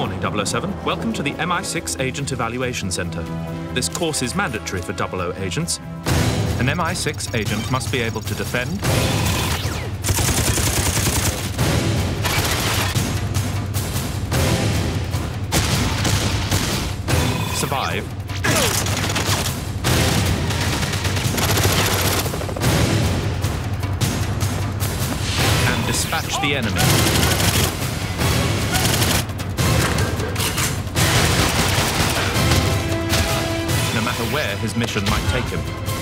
morning, 007. Welcome to the MI6 Agent Evaluation Center. This course is mandatory for 00 agents. An MI6 agent must be able to defend, survive, and dispatch the enemy. No matter where his mission might take him.